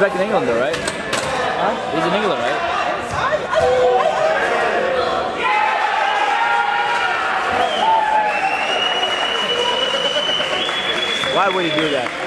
back in England though, right? Huh? He's in England, right? Why would he do that?